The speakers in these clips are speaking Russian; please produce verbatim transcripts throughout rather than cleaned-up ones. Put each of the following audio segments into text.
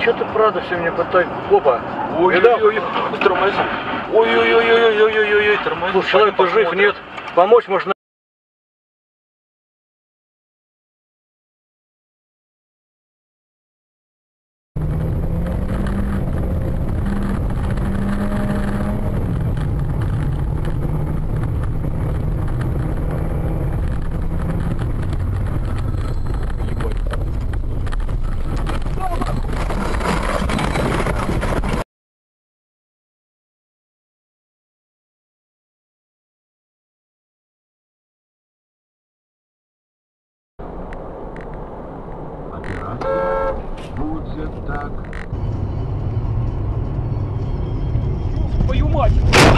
что ты правда все мне пытаешь? Опа! Ой-ой-ой, тормози. Ой-ой-ой-ой-ой-ой-ой, тормози. Слушай, человек-то жив, нет? Помочь можно. Будет так. Твою мать!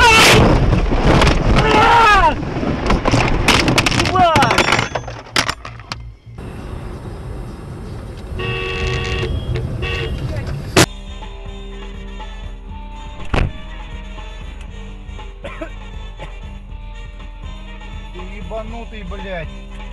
Ты ебанутый, блядь.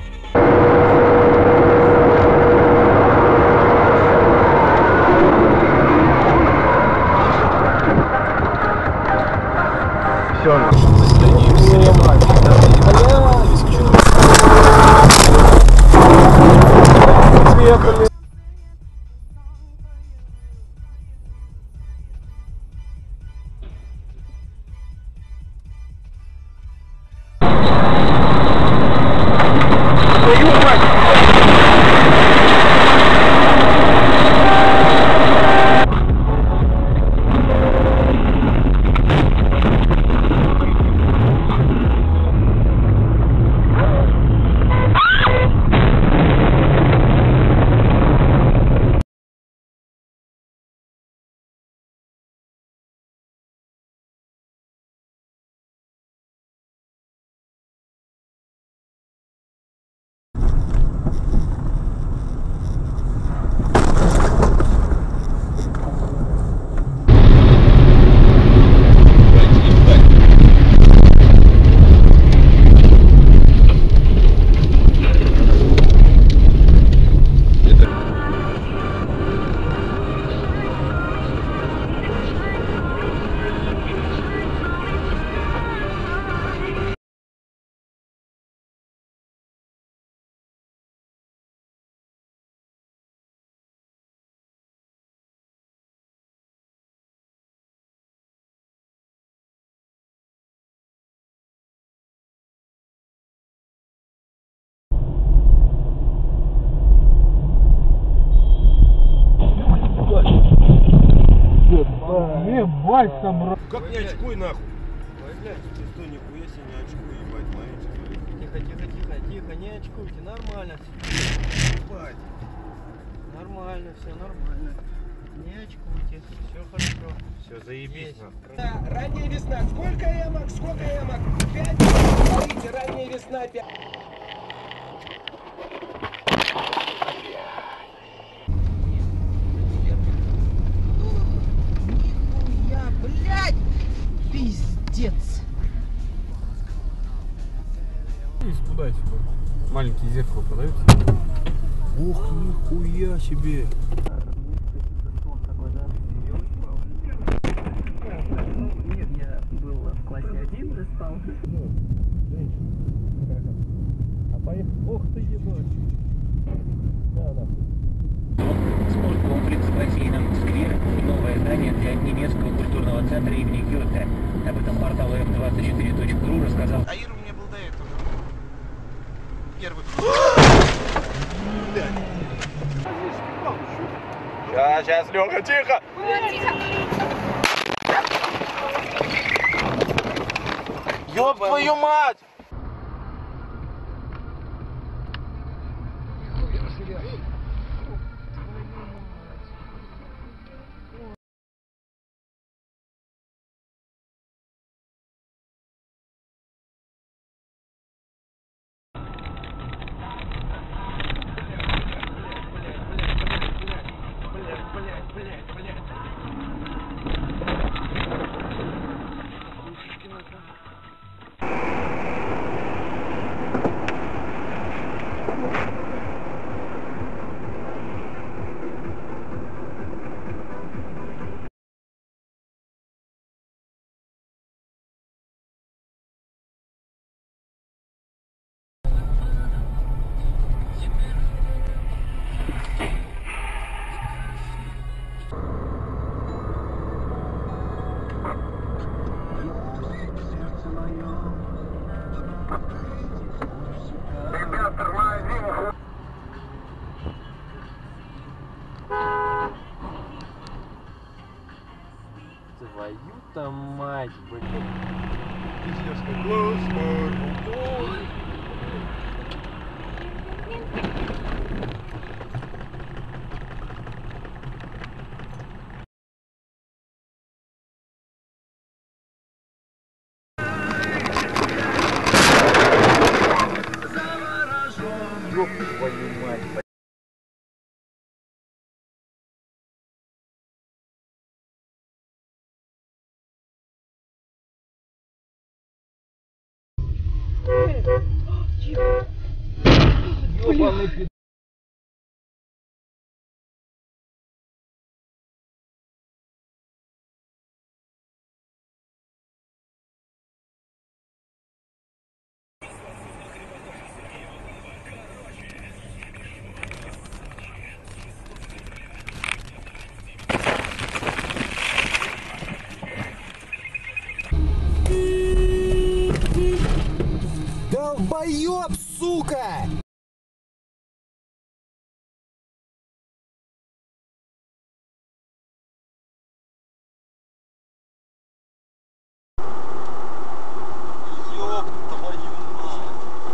Ебать, собрал. Как не очкуй нахуй? Ой, блядь, ты что, нихуя себе не очкуй, ебать, смотрите. Тихо, тихо, тихо, тихо, не очкуйте, нормально все. Ебать. Нормально, все нормально. Не очкуйте, все хорошо. Все, заебись нахуй. Да, ранняя весна. Сколько ямок? Сколько ямок? Пять. Смотрите, ранняя весна. Пять. Нихуя, блядь! Пиздец! Куда сюда? Маленькие зеркала продаются? Ух, нихуя себе. Нет, я был в классе один, ты спал. А поехали. Ох ты ебать. Да, да. Спорткомплекс с бассейном, сквер и новое здание для немецкого культурного центра имени Гёте. Об этом портал эф двадцать четыре точка ру рассказал. Аир у меня был до этого. Первый. Сейчас, сейчас, Лёха, тихо! Ёб твою мать! Твою-то мать, блин. Пиздец, как классно. Ёб твою мать, блядь. Ёбаный пи***. Долбоёб, сука! Ёб твою мать.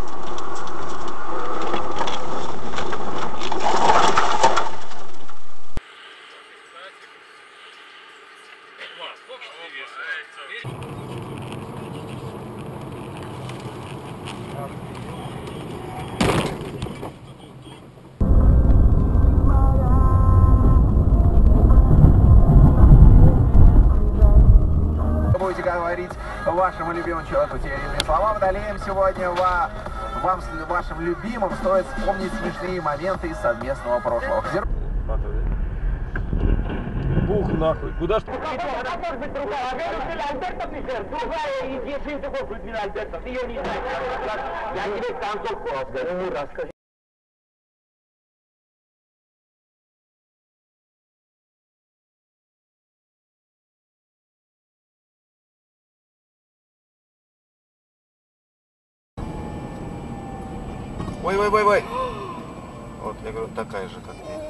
Будете говорить вашему любимому человеку те или иные слова, водолеем сегодня ва- вам, с вашим любимым, стоит вспомнить смешные моменты из совместного прошлого. Бух нахуй. Куда ж ты? Ой, ой, ой, ой. Вот, я говорю, такая же, как ты.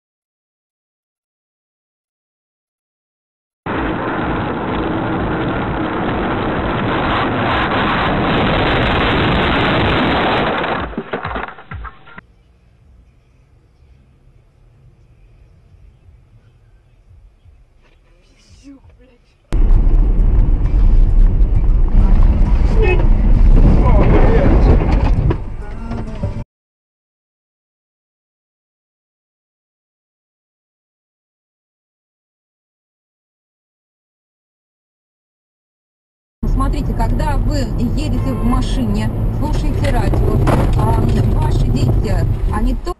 Смотрите, когда вы едете в машине, слушаете радио, а ваши дети, они то